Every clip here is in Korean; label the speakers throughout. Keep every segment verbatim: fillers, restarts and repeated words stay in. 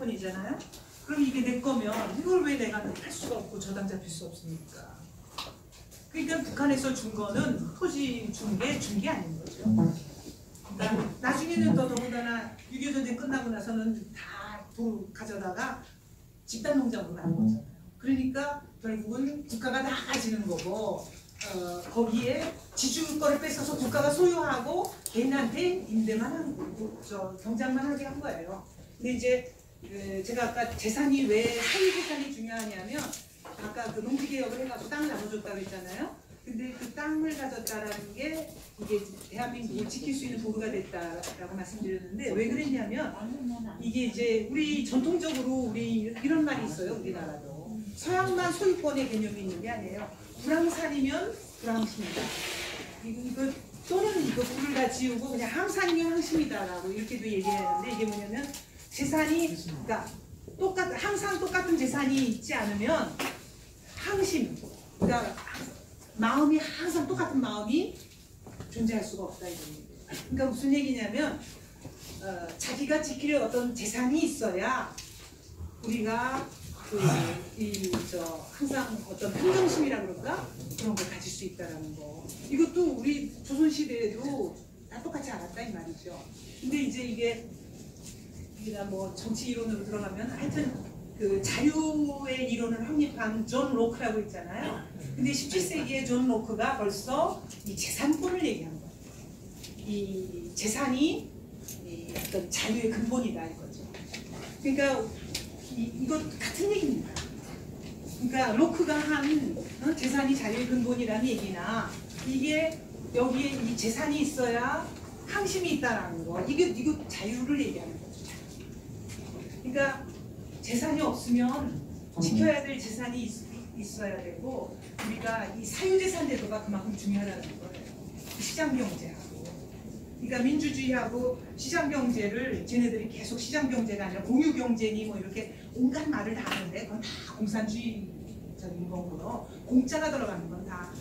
Speaker 1: 채권이잖아요. 그럼 이게 내 거면 이걸 왜 내가 할 수가 없고 저당 잡힐 수 없습니까? 그러니까 북한에서 준 거는 토지 준 게 준 게 아닌 거죠. 그러니까 나중에는 더 더군다나 육이오 전쟁 끝나고 나서는 다 돈 가져다가 집단 농장으로 가는 거잖아요. 그러니까 결국은 국가가 다 가지는 거고 어, 거기에 지주 거를 뺏어서 국가가 소유하고 개인한테 임대만 한 거고 저 경작만 하게 한 거예요. 근데 이제 그 제가 아까 재산이 왜 사유재산이 중요하냐면 아까 그 농지개혁을 해가지고 땅을 나눠줬다고 했잖아요. 근데 그 땅을 가졌다라는 게 이게 대한민국을 지킬 수 있는 도구가 됐다라고 말씀드렸는데 왜 그랬냐면 이게 이제 우리 전통적으로 우리 이런 말이 있어요. 우리나라도 서양만 소유권의 개념이 있는 게 아니에요. 불황산이면 불황심이다. 이거, 이거 또는 이거 불을 다 지우고 그냥 항산이면 항심이다라고 이렇게도 얘기하는데 이게 뭐냐면 재산이 그러니까 똑같 항상 똑같은 재산이 있지 않으면 항심 그러니까 마음이 항상 똑같은 마음이 존재할 수가 없다 이런 얘기예요. 그러니까 무슨 얘기냐면 어, 자기가 지킬 어떤 재산이 있어야 우리가 그 이 저 항상 어떤 평정심이라 그럴까 그런 걸 가질 수 있다라는 거. 이것도 우리 조선 시대에도 다 똑같이 알았다 이 말이죠. 근데 이제 이게 우리가 뭐 정치 이론으로 들어가면 하여튼 그 자유의 이론을 확립한 존 로크라고 있잖아요. 근데 십칠 세기에 존 로크가 벌써 이 재산권을 얘기한 거예요. 이 재산이 이 어떤 자유의 근본이다 이거죠. 그러니까 이, 이거 같은 얘기입니다. 그러니까 로크가 한 어? 재산이 자유의 근본이라는 얘기나 이게 여기에 이 재산이 있어야 항심이 있다라는 거 이게 이거 자유를 얘기하는 거죠. 그러니까 재산이 없으면 지켜야 될 재산이 있, 있어야 되고 우리가 이 사유재산 제도가 그만큼 중요하다는 거예요. 시장경제하고 그러니까 민주주의하고 시장경제를 쟤네들이 계속 시장경제가 아니라 공유경제니 뭐 이렇게 온갖 말을 다 하는데 그건 다 공산주의적인 거고요. 공짜가 들어가는 건 다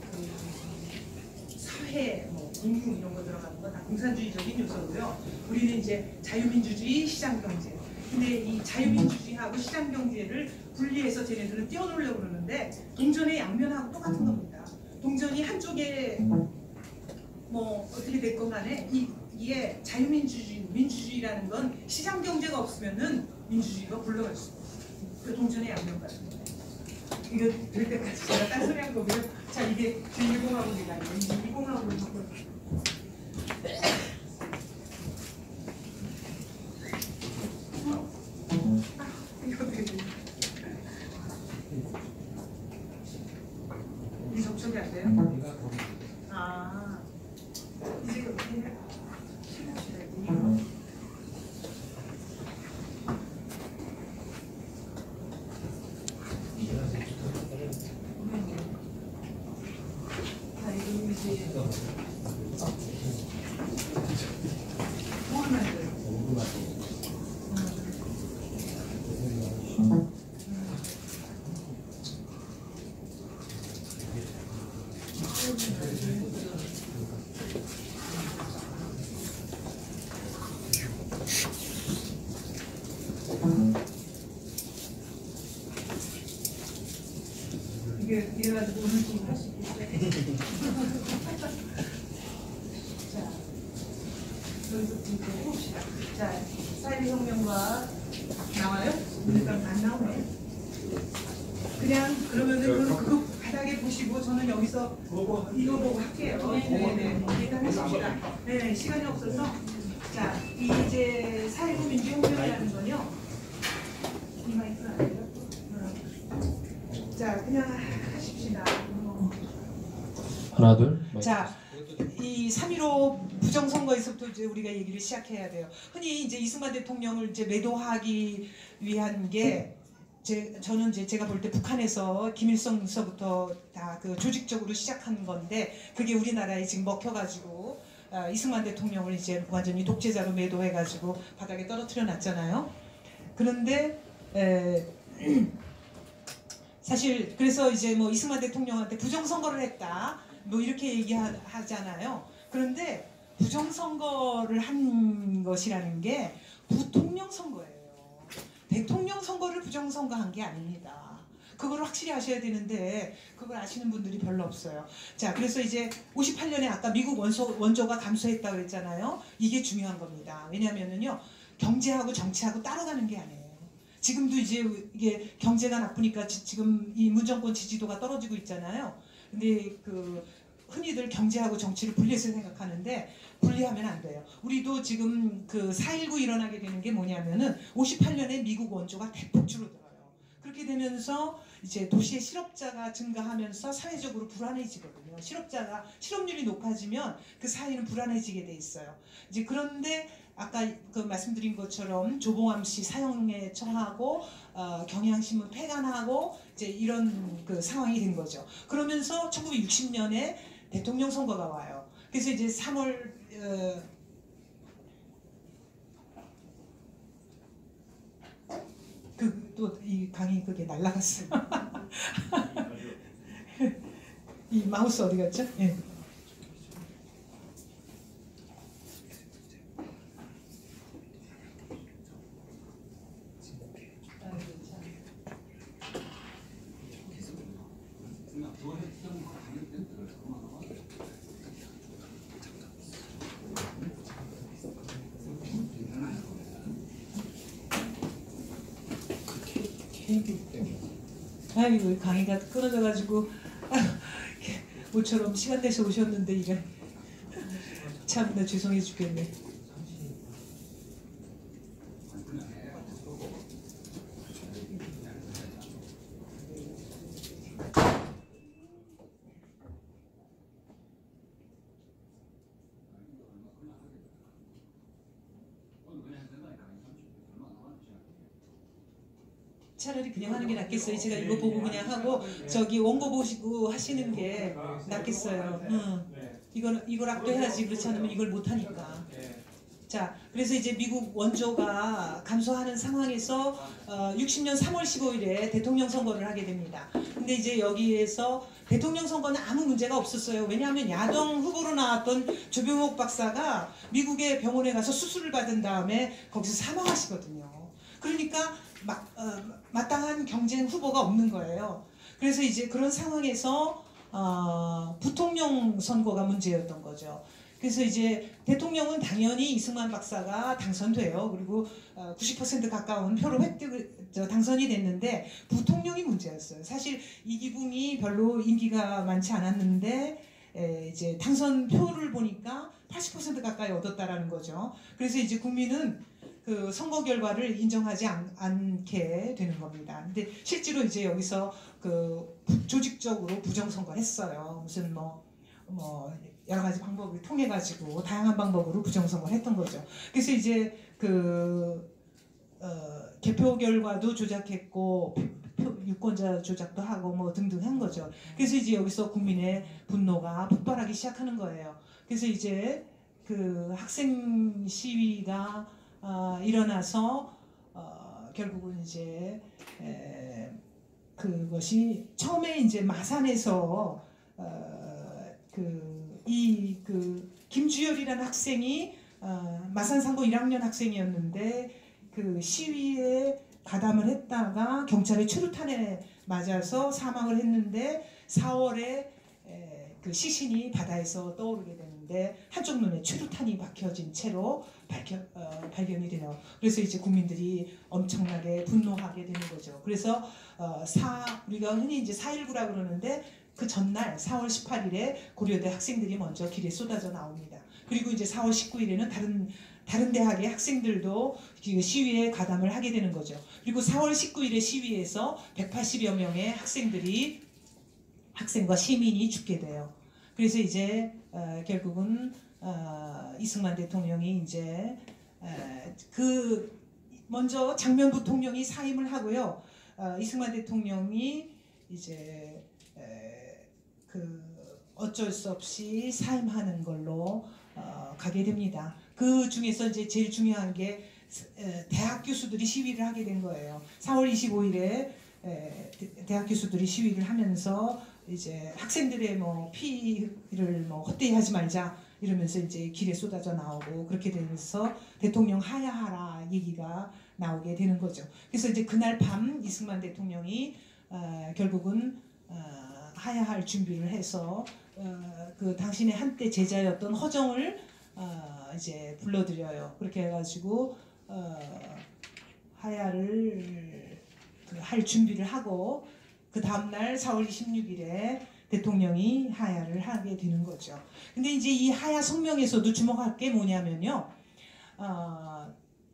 Speaker 1: 그 사회, 뭐 공유 이런 거 들어가는 건 다 공산주의적인 요소고요. 우리는 이제 자유민주주의, 시장경제. 근데 이 자유민주주의하고 시장경제를 분리해서 쟤네들은 띄워놓으려고 그러는데 동전의 양면하고 똑같은 겁니다. 동전이 한쪽에 뭐 어떻게 됐건 간에 이, 이게 자유민주주의, 민주주의라는 건 시장경제가 없으면은 민주주의가 굴러갈 수 없어요. 그 동전의 양면 같은 거예요. 이거 될 때까지 제가 딴소리 한 거고요. 자, 이게 제 이공화국이다. 이제 이공화국을 바꿔. 이거 되게. 이 접촉이 안 돼요? 아. 이제 어떻게 해? 이게 이래가지고 오늘 좀 할 수 있겠어요? 자, 여기서부터 이제 해봅시다. 자, 사이비 혁명과 나와요? 일단 안 나오네. 그냥 그러면은 그, 그거 바닥에 보시고 저는 여기서 이거 보고 할게요. 네네네. 일단 해봅시다. 네, 시간이 없어서. 자, 이 이제 사이비 민주혁명이라는 건요. 이 마이크는 안 돼요? 자, 그냥 하십시다.
Speaker 2: 하나 둘.
Speaker 1: 자, 이 삼 일오 부정선거에서부터 이제 우리가 얘기를 시작해야 돼요. 흔히 이제 이승만 대통령을 이제 매도하기 위한 게 제, 저는 이제 제가 볼 때 북한에서 김일성서부터 다 그 조직적으로 시작한 건데 그게 우리나라에 지금 먹혀가지고 아, 이승만 대통령을 이제 완전히 독재자로 매도해가지고 바닥에 떨어뜨려 놨잖아요. 그런데 에, 사실 그래서 이제 뭐 이승만 대통령한테 부정선거를 했다 뭐 이렇게 얘기하잖아요. 그런데 부정선거를 한 것이라는 게 부통령 선거예요.
Speaker 2: 대통령 선거를 부정선거한 게 아닙니다. 그걸 확실히 아셔야 되는데 그걸 아시는 분들이 별로 없어요. 자, 그래서 이제 오십팔 년에 아까 미국 원소, 원조가 감소했다고 했잖아요. 이게 중요한 겁니다. 왜냐하면요, 경제하고 정치하고 따라가는 게 아니에요. 지금도 이제 이게 경제가 나쁘니까 지, 지금 이 문정권 지지도가 떨어지고 있잖아요. 근데 그 흔히들 경제하고 정치를 분리해서 생각하는데 분리하면 안 돼요. 우리도 지금 그 사 일구 일어나게 되는 게 뭐냐면은 오십팔 년에 미국 원조가 대폭 줄어들어요. 그렇게 되면서 이제 도시의 실업자가 증가하면서 사회적으로 불안해지거든요. 실업자가 실업률이 높아지면 그 사회는 불안해지게 돼 있어요. 이제 그런데 아까 그 말씀드린 것처럼 조봉암 씨 사형에 처하고 어, 경향신문 폐간하고 이제 이런 그 상황이 된 거죠. 그러면서 천구백육십 년에 대통령 선거가 와요. 그래서 이제 삼월 어, 그 또 이 강의 그게 날라갔어요. 이 마우스 어디 갔죠? 예. 아이고 강의가 끊어져가지고 모처럼 시간 내서 오셨는데 이게 참나 죄송해 죽겠네. 차라리 그냥 하는 게 낫겠어요. 제가 이거 보고 그냥 하고 저기 원고 보시고 하시는 게 낫겠어요. 응. 이걸 이걸 압도해야지. 그렇지 않으면 이걸 못 하니까. 자, 그래서 이제 미국 원조가 감소하는 상황에서 어, 육십 년 삼월 십오일에 대통령 선거를 하게 됩니다. 근데 이제 여기에서 대통령 선거는 아무 문제가 없었어요. 왜냐하면 야당 후보로 나왔던 조병옥 박사가 미국의 병원에 가서 수술을 받은 다음에 거기서 사망하시거든요. 그러니까 막, 어, 마땅한 경쟁 후보가 없는 거예요. 그래서 이제 그런 상황에서 어, 부통령 선거가 문제였던 거죠. 그래서 이제 대통령은 당연히 이승만 박사가 당선돼요. 그리고 어, 구십 퍼센트 가까운 표로 획득, 저, 당선이 됐는데 부통령이 문제였어요. 사실 이기붕이 별로 인기가 많지 않았는데 에, 이제 당선 표를 보니까 팔십 퍼센트 가까이 얻었다라는 거죠. 그래서 이제 국민은 그 선거 결과를 인정하지 않, 않게 되는 겁니다. 근데 실제로 이제 여기서 그 조직적으로 부정선거를 했어요. 무슨 뭐, 뭐, 여러 가지 방법을 통해 가지고 다양한 방법으로 부정선거를 했던 거죠. 그래서 이제 그, 어, 개표 결과도 조작했고, 표, 유권자 조작도 하고 뭐 등등 한 거죠. 그래서 이제 여기서 국민의 분노가 폭발하기 시작하는 거예요. 그래서 이제 그 학생 시위가 어, 일어나서 어, 결국은 이제 에, 그것이 처음에 이제 마산에서 어, 그, 이, 그 김주열이라는 학생이 어, 마산상고 일 학년 학생이었는데 그 시위에 가담을 했다가 경찰의 최루탄에 맞아서 사망을 했는데 사월에 에, 그 시신이 바다에서 떠오르게 되는데 한쪽 눈에 최루탄이 박혀진 채로 발견, 어, 발견이 돼요. 그래서 이제 국민들이 엄청나게 분노하게 되는 거죠. 그래서 어, 사, 우리가 흔히 이제 사 일구라 그러는데 그 전날 사월 십팔일에 고려대 학생들이 먼저 길에 쏟아져 나옵니다. 그리고 이제 사월 십구일에는 다른 다른 대학의 학생들도 시위에 가담을 하게 되는 거죠. 그리고 사월 십구일에 시위에서 백팔십여 명의 학생들이 학생과 시민이 죽게 돼요. 그래서 이제 어, 결국은 어, 이승만 대통령이 이제 어, 그 먼저 장면 부통령이 사임을 하고요. 어, 이승만 대통령이 이제 에, 그 어쩔 수 없이 사임하는 걸로 어, 가게 됩니다. 그 중에서 이제 제일 중요한 게 에, 대학 교수들이 시위를 하게 된 거예요. 사월 이십오일에 에, 대학 교수들이 시위를 하면서 이제 학생들의 뭐 피를 뭐 헛되이 하지 말자 이러면서 이제 길에 쏟아져 나오고 그렇게 되면서 대통령 하야하라 얘기가 나오게 되는 거죠. 그래서 이제 그날 밤 이승만 대통령이 어, 결국은 어, 하야할 준비를 해서 어, 그 당신의 한때 제자였던 허정을 어, 이제 불러들여요. 그렇게 해가지고 어, 하야를 그 할 준비를 하고 그 다음날 사월 이십육일에 대통령이 하야를 하게 되는 거죠. 근데 이제 이 하야 성명에서도 주목할 게 뭐냐면요. 어,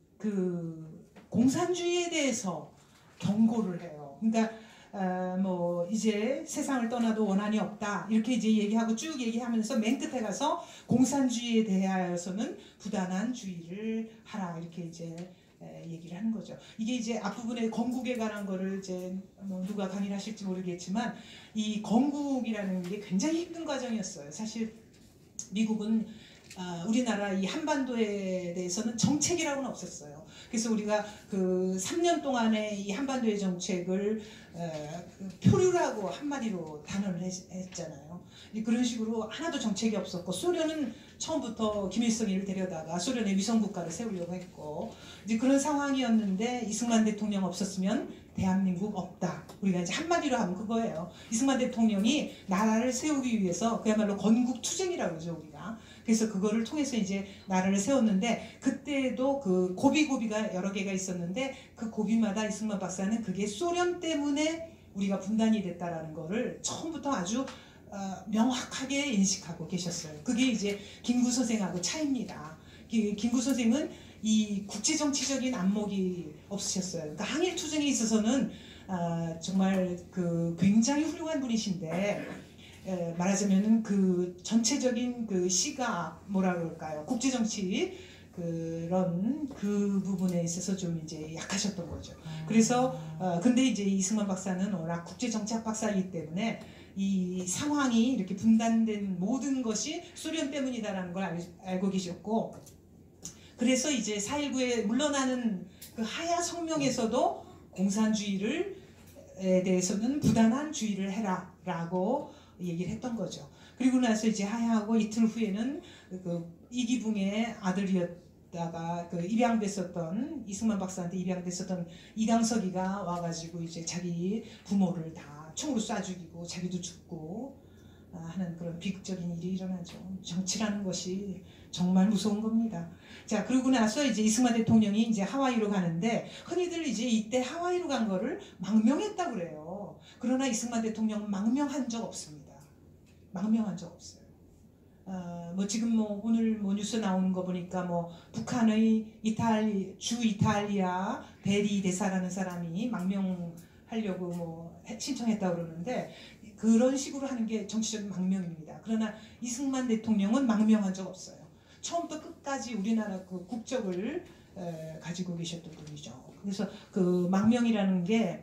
Speaker 2: 그 공산주의에 대해서 경고를 해요. 그러니까 어, 뭐 이제 세상을 떠나도 원한이 없다 이렇게 이제 얘기하고 쭉 얘기하면서 맨 끝에 가서 공산주의에 대하여서는 부단한 주의를 하라 이렇게 이제 에, 얘기를 하는 거죠. 이게 이제 앞부분에 건국에 관한 거를 이제 뭐 누가 강의를 하실지 모르겠지만 이 건국이라는 게 굉장히 힘든 과정이었어요. 사실 미국은 아, 우리나라 이 한반도에 대해서는 정책이라고는 없었어요. 그래서 우리가 그 삼 년 동안의 이 한반도의 정책을 에, 그 표류라고 한마디로 단언을 했, 했잖아요. 그런 식으로 하나도 정책이 없었고 소련은 처음부터 김일성이를 데려다가 소련의 위성국가를 세우려고 했고 이제 그런 상황이었는데 이승만 대통령 없었으면 대한민국 없다. 우리가 이제 한마디로 하면 그거예요. 이승만 대통령이 나라를 세우기 위해서 그야말로 건국투쟁이라고 그러죠 우리가. 그래서 그거를 통해서 이제 나라를 세웠는데 그때도 그 고비고비가 여러 개가 있었는데 그 고비마다 이승만 박사는 그게 소련 때문에 우리가 분단이 됐다라는 거를 처음부터 아주 어, 명확하게 인식하고 계셨어요. 그게 이제 김구 선생하고 차이입니다. 김구 선생은 이 국제정치적인 안목이 없으셨어요. 그러니까 항일투쟁에 있어서는 어, 정말 그 굉장히 훌륭한 분이신데 에, 말하자면은 그 전체적인 그 시각 뭐라 그럴까요? 국제정치 그런 그 부분에 있어서 좀 이제 약하셨던 거죠. 그래서 어, 근데 이제 이승만 박사는 워낙 국제정치학 박사이기 때문에 이 상황이 이렇게 분단된 모든 것이 소련 때문이다라는 걸 알, 알고 계셨고 그래서 이제 사일구에 물러나는 그 하야 성명에서도 공산주의를 에 대해서는 부단한 주의를 해라라고 얘기를 했던 거죠. 그리고 나서 이제 하야하고 이틀 후에는 그 이기붕의 아들이었다가 그 입양됐었던 이승만 박사한테 입양됐었던 이강석이가 와가지고 이제 자기 부모를 다 총으로 쏴 죽이고 자기도 죽고 하는 그런 비극적인 일이 일어나죠. 정치라는 것이 정말 무서운 겁니다. 자, 그러고 나서 이제 이승만 대통령이 이제 하와이로 가는데 흔히들 이제 이때 하와이로 간 거를 망명했다고 그래요. 그러나 이승만 대통령은 망명한 적 없습니다. 망명한 적 없어요. 어, 뭐 지금 뭐 오늘 뭐 뉴스 나오는 거 보니까 뭐 북한의 이탈리 주 이탈리아 대리 대사라는 사람이 망명하려고 뭐 신청했다고 그러는데 그런 식으로 하는 게 정치적인 망명입니다. 그러나 이승만 대통령은 망명한 적 없어요. 처음부터 끝까지 우리나라 그 국적을 에, 가지고 계셨던 분이죠. 그래서 그 망명이라는 게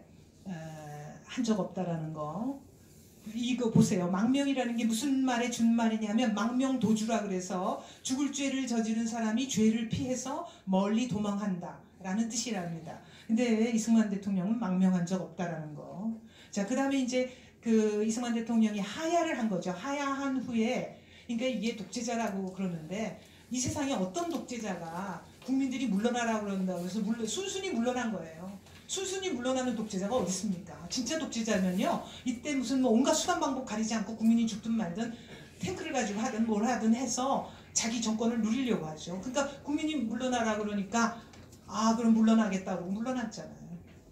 Speaker 2: 한 적 없다라는 거. 이거 보세요. 망명이라는 게 무슨 말의 준말이냐면 망명도주라 그래서 죽을 죄를 저지른 사람이 죄를 피해서 멀리 도망한다 라는 뜻이랍니다. 근데 이승만 대통령은 망명한 적 없다라는 거. 자, 그 다음에 이제 그 이승만 대통령이 하야를 한 거죠. 하야한 후에 그러니까 이게 독재자라고 그러는데 이 세상에 어떤 독재자가 국민들이 물러나라고 그런다고 해서 물러, 순순히 물러난 거예요. 순순히 물러나는 독재자가 어디 있습니까? 진짜 독재자면요. 이때 무슨 뭐 온갖 수단 방법 가리지 않고 국민이 죽든 말든 탱크를 가지고 하든 뭘 하든 해서 자기 정권을 누리려고 하죠. 그러니까 국민이 물러나라 그러니까 아 그럼 물러나겠다고 물러났잖아요.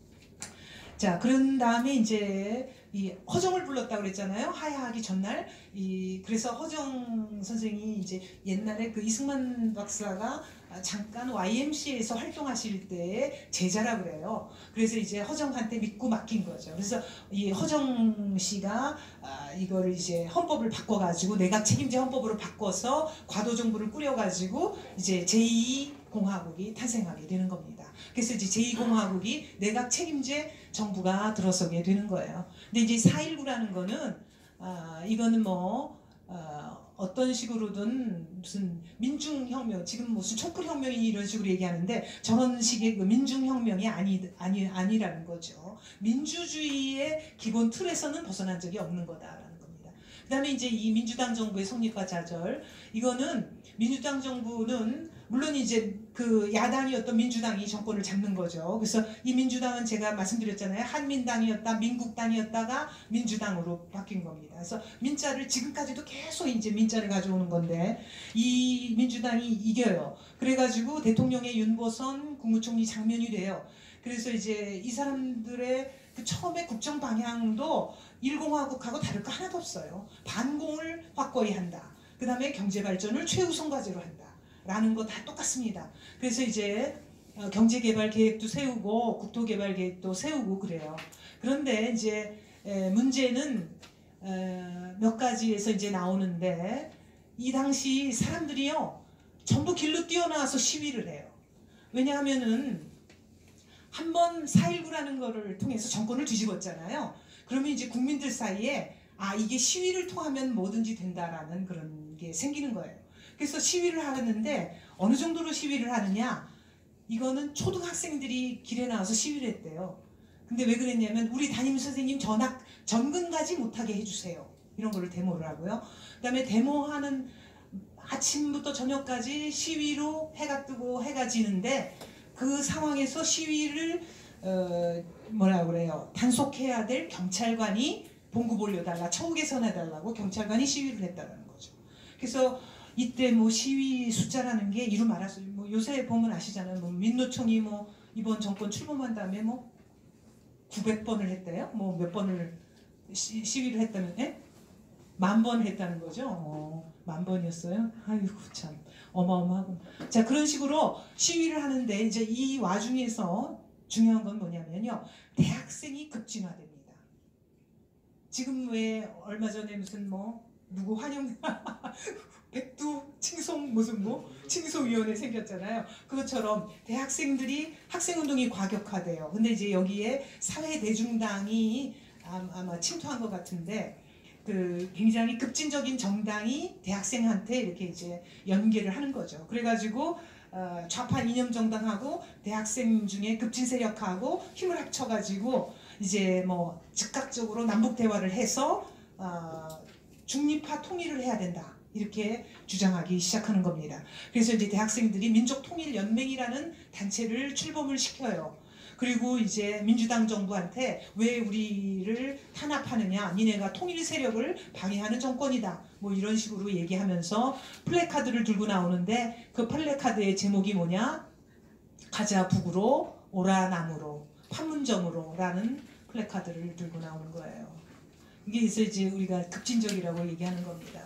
Speaker 2: 자, 그런 다음에 이제 이 허정을 불렀다고 그랬잖아요. 하야하기 전날. 이 그래서 허정 선생이 이제 옛날에 그 이승만 박사가 잠깐 와이엠씨에서 활동하실 때 제자라 그래요. 그래서 이제 허정한테 믿고 맡긴 거죠. 그래서 이 허정 씨가 아, 이거를 이제 헌법을 바꿔가지고 내각 책임제 헌법으로 바꿔서 과도정부를 꾸려가지고 이제 제이 공화국이 탄생하게 되는 겁니다. 그래서 이제 제이 공화국이 내각 책임제 정부가 들어서게 되는 거예요. 근데 이제 사일구라는 거는 아, 이거는 뭐 어, 어떤 식으로든 무슨 민중혁명 지금 무슨 촛불혁명이 이런 식으로 얘기하는데 저런 식의 그 민중혁명이 아니, 아니, 아니라는 거죠. 민주주의의 기본 틀에서는 벗어난 적이 없는 거다라는 겁니다. 그 다음에 이제 이 민주당 정부의 성립과 좌절 이거는 민주당 정부는 물론 이제 그 야당이었던 민주당이 정권을 잡는 거죠. 그래서 이 민주당은 제가 말씀드렸잖아요. 한민당이었다 민국당이었다가 민주당으로 바뀐 겁니다. 그래서 민자를 지금까지도 계속 이제 민자를 가져오는 건데 이 민주당이 이겨요. 그래가지고 대통령의 윤보선 국무총리 장면이 돼요. 그래서 이제 이 사람들의 그 처음에 국정 방향도 일공화국하고 다를 거 하나도 없어요. 반공을 확고히 한다. 그 다음에 경제발전을 최우선 과제로 한다. 라는 거 다 똑같습니다. 그래서 이제 경제개발 계획도 세우고 국토개발 계획도 세우고 그래요. 그런데 이제 문제는 몇 가지에서 이제 나오는데 이 당시 사람들이요 전부 길로 뛰어나와서 시위를 해요. 왜냐하면은 한번 사일구라는 거를 통해서 정권을 뒤집었잖아요. 그러면 이제 국민들 사이에 아 이게 시위를 통하면 뭐든지 된다라는 그런 게 생기는 거예요. 그래서 시위를 하는데 어느 정도로 시위를 하느냐 이거는 초등학생들이 길에 나와서 시위를 했대요. 근데 왜 그랬냐면 우리 담임선생님 전학 전근 가지 못하게 해주세요. 이런 거를 데모를 하고요. 그 다음에 데모하는 아침부터 저녁까지 시위로 해가 뜨고 해가 지는데 그 상황에서 시위를 어, 뭐라 그래요 단속해야 될 경찰관이 봉급 올려달라 처우 개선해달라고 경찰관이 시위를 했다는 거죠. 그래서 이때 뭐 시위 숫자라는 게 이루 말할 수, 뭐 요새 보면 아시잖아요. 뭐 민노총이 뭐 이번 정권 출범한 다음에 뭐 구백 번을 했대요. 뭐 몇 번을 시, 시위를 했다면, 예? 만 번 했다는 거죠. 어, 만 번이었어요. 아이고 참 어마어마하고. 자 그런 식으로 시위를 하는데 이제 이 와중에서 중요한 건 뭐냐면요. 대학생이 급진화됩니다. 지금 왜 얼마 전에 무슨 뭐 누구 환영 백두 칭송 무슨 뭐 칭송위원회 생겼잖아요. 그것처럼 대학생들이 학생운동이 과격화돼요. 근데 이제 여기에 사회대중당이 아마 침투한 것 같은데 그 굉장히 급진적인 정당이 대학생한테 이렇게 이제 연계를 하는 거죠. 그래가지고 어, 좌파 이념 정당하고 대학생 중에 급진 세력하고 힘을 합쳐가지고 이제 뭐 즉각적으로 남북 대화를 해서 어, 중립화 통일을 해야 된다. 이렇게 주장하기 시작하는 겁니다. 그래서 이제 대학생들이 민족통일연맹이라는 단체를 출범을 시켜요. 그리고 이제 민주당 정부한테 왜 우리를 탄압하느냐, 니네가 통일 세력을 방해하는 정권이다. 뭐 이런 식으로 얘기하면서 플래카드를 들고 나오는데 그 플래카드의 제목이 뭐냐? 가자 북으로, 오라 남으로, 판문점으로 라는 플래카드를 들고 나오는 거예요. 이게 이제 우리가 급진적이라고 얘기하는 겁니다.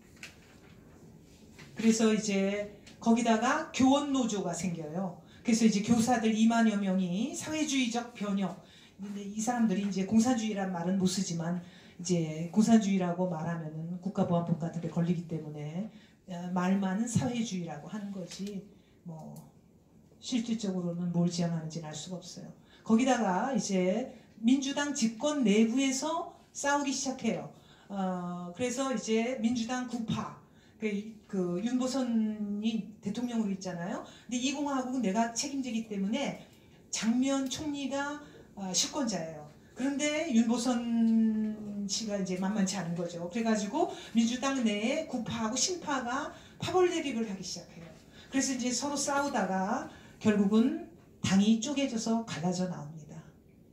Speaker 2: 그래서 이제 거기다가 교원 노조가 생겨요. 그래서 이제 교사들 이만여 명이 사회주의적 변혁. 근데 이 사람들이 이제 공산주의란 말은 못 쓰지만 이제 공산주의라고 말하면은 국가보안법 같은 데 걸리기 때문에 말만 사회주의라고 하는 거지 뭐 실질적으로는 뭘 지향하는지는 알 수가 없어요. 거기다가 이제 민주당 집권 내부에서 싸우기 시작해요. 어, 그래서 이제 민주당 구파 그, 그 윤보선이 대통령으로 있잖아요. 근데 이 공화국은 내가 책임지기 때문에 장면 총리가 어, 실권자예요. 그런데 윤보선 씨가 이제 만만치 않은 거죠. 그래가지고 민주당 내에 구파하고 신파가 파벌 대립을 하기 시작해요. 그래서 이제 서로 싸우다가 결국은 당이 쪼개져서 갈라져 나옵니다.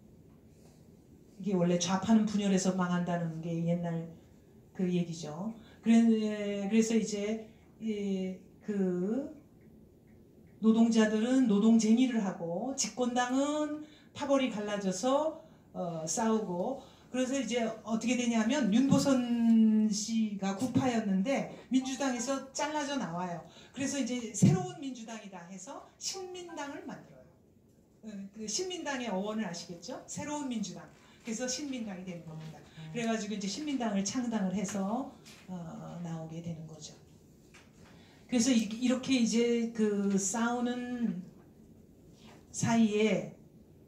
Speaker 2: 이게 원래 좌파는 분열해서 망한다는 게 옛날 그 얘기죠. 그래서 이제 그 노동자들은 노동쟁의를 하고 집권당은 파벌이 갈라져서 어, 싸우고 그래서 이제 어떻게 되냐면 윤보선 씨가 구파였는데 민주당에서 잘라져 나와요. 그래서 이제 새로운 민주당이다 해서 신민당을 만들어요. 그 신민당의 어원을 아시겠죠? 새로운 민주당. 그래서 신민당이 되는 겁니다. 그래가지고 이제 신민당을 창당을 해서 어, 나오게 되는 거죠. 그래서 이, 이렇게 이제 그 싸우는 사이에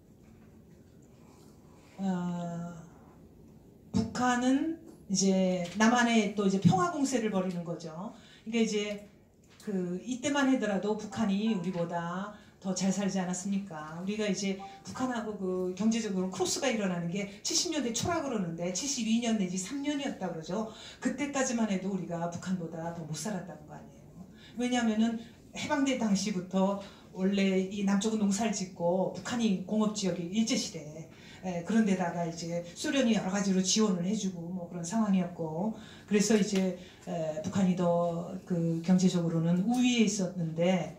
Speaker 2: 어, 북한은 이제 남한에 또 이제 평화 공세를 벌이는 거죠. 그러니까 이제 그 이때만 하더라도 북한이 우리보다 더 잘 살지 않았습니까? 우리가 이제 북한하고 그 경제적으로 크로스가 일어나는 게 칠십 년대 초라 그러는데 칠십이 년 내지 삼 년이었다 그러죠. 그때까지만 해도 우리가 북한보다 더 못 살았다는 거 아니에요. 왜냐하면은 해방될 당시부터 원래 이 남쪽은 농사를 짓고 북한이 공업지역이 일제시대 에, 그런 데다가 이제 소련이 여러 가지로 지원을 해주고 뭐 그런 상황이었고 그래서 이제 에, 북한이 더 그 경제적으로는 우위에 있었는데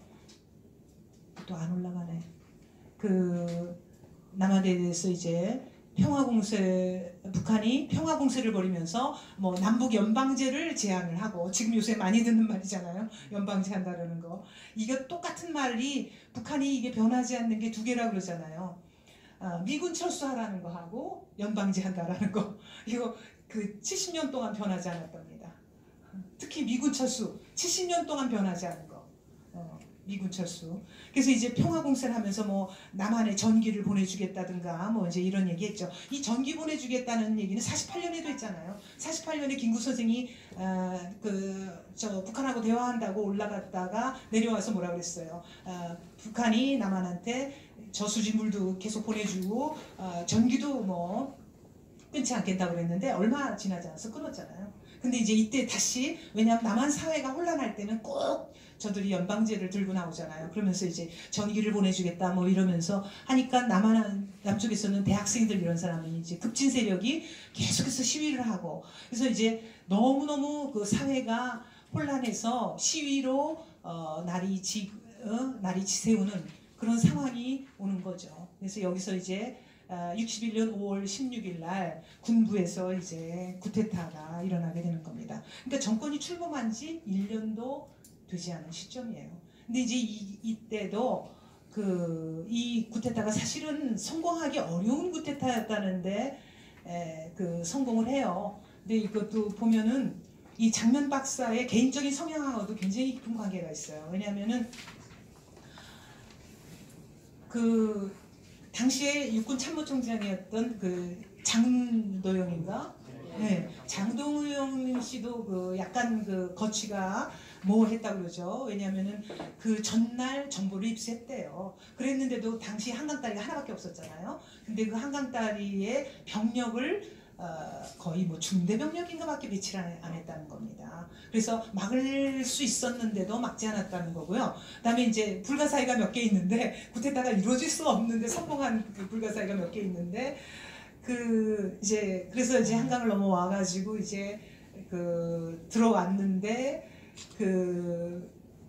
Speaker 2: 또 안 올라가네. 그 남한에 대해서 이제 평화공세 북한이 평화공세를 벌이면서 뭐 남북 연방제를 제안을 하고 지금 요새 많이 듣는 말이잖아요. 연방제 한다라는 거. 이게 똑같은 말이 북한이 이게 변하지 않는 게 두 개라 그러잖아요. 아, 미군 철수하라는 거 하고 연방제 한다라는 거. 이거 그 칠십 년 동안 변하지 않았답니다. 특히 미군 철수 칠십 년 동안 변하지 않은 거. 어, 미군 철수. 그래서 이제 평화공세를 하면서 뭐 남한에 전기를 보내주겠다든가 뭐 이제 이런 얘기했죠. 이 전기 보내주겠다는 얘기는 사십팔 년에도 했잖아요. 사십팔 년에 김구 선생이 어, 그 저 북한하고 대화한다고 올라갔다가 내려와서 뭐라 그랬어요. 어, 북한이 남한한테 저수지 물도 계속 보내주고 어, 전기도 뭐 끊지 않겠다고 그랬는데 얼마 지나지 않아서 끊었잖아요. 근데 이제 이때 다시 왜냐하면 남한 사회가 혼란할 때는 꼭 저들이 연방제를 들고 나오잖아요. 그러면서 이제 전기를 보내주겠다 뭐 이러면서 하니까 남한 남쪽에서는 대학생들 이런 사람이 이제 급진 세력이 계속해서 시위를 하고 그래서 이제 너무 너무 그 사회가 혼란해서 시위로 어, 날이 지 어, 날이 지새우는 그런 상황이 오는 거죠. 그래서 여기서 이제 육십일 년 오월 십육일 날 군부에서 이제 쿠데타가 일어나게 되는 겁니다. 그러니까 정권이 출범한 지 일 년도 되지 않은 시점이에요. 근데 이제 이, 이때도 그 이 쿠데타가 사실은 성공하기 어려운 쿠데타였다는데 에, 그 성공을 해요. 근데 이것도 보면은 이 장면 박사의 개인적인 성향하고도 굉장히 깊은 관계가 있어요. 왜냐하면은 그 당시에 육군 참모총장이었던 그 장도영인가? 네, 장도영 씨도 그 약간 그 거취가 모호했다고 그러죠. 왜냐하면은 그 전날 정보를 입수했대요. 그랬는데도 당시 한강다리가 하나밖에 없었잖아요. 근데 그 한강다리의 병력을 어, 거의 뭐 중대병력인가밖에 배치를 안, 안 했다는 겁니다. 그래서 막을 수 있었는데도 막지 않았다는 거고요. 그다음에 이제 불가사의가 몇 개 있는데 쿠데타가 이루어질 수 없는데 성공한 그 불가사의가 몇 개 있는데 그 이제 그래서 이제 한강을 넘어와 가지고 이제 그 들어왔는데 그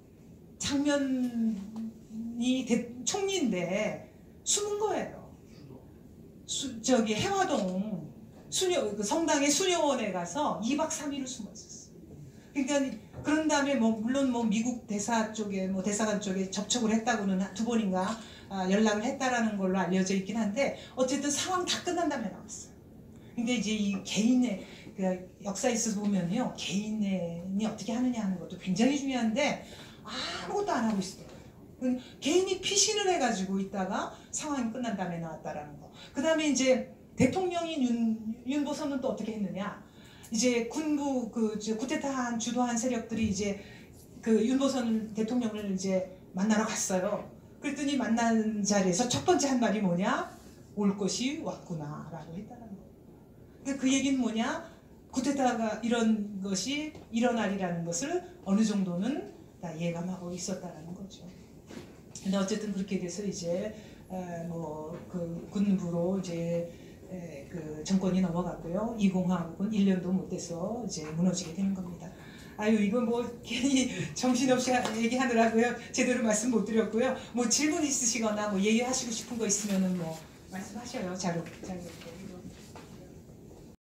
Speaker 2: 장면이 대, 총리인데 숨은 거예요. 수, 저기 해화동 수녀, 그 성당의 수녀원에 가서 이 박 삼 일을 숨어 있었어요. 그러니까 그런 다음에 뭐 물론 뭐 미국 대사 쪽에 뭐 대사관 쪽에 접촉을 했다고는 두 번인가 아, 연락을 했다라는 걸로 알려져 있긴 한데 어쨌든 상황 다 끝난 다음에 나왔어요. 근데 이제 이 개인의 그 역사에 있어서 보면요 개인이 어떻게 하느냐 하는 것도 굉장히 중요한데 아무것도 안 하고 있어요. 개인이 피신을 해가지고 있다가 상황이 끝난 다음에 나왔다라는 거. 그 다음에 이제 대통령인 윤, 윤보선은 또 어떻게 했느냐? 이제 군부 그 쿠데타한 주도한 세력들이 이제 그 윤보선 대통령을 이제 만나러 갔어요. 그랬더니 만난 자리에서 첫 번째 한 말이 뭐냐? 올 것이 왔구나라고 했다는 거. 그러니까 그 얘기는 뭐냐? 쿠데타가 이런 것이 일어나리라는 것을 어느 정도는 다 예감하고 있었다라는 거죠. 근데 어쨌든 그렇게 돼서 이제 뭐 그 군부로 이제 에, 그 정권이 넘어갔고요. 이 공화국은 일 년도 못 돼서 이제 무너지게 되는 겁니다. 아유 이거 뭐 괜히 정신없이 얘기하느라고요. 제대로 말씀 못 드렸고요. 뭐 질문 있으시거나 뭐 얘기하시고 싶은 거 있으면은 뭐 말씀하셔요. 자료 자료.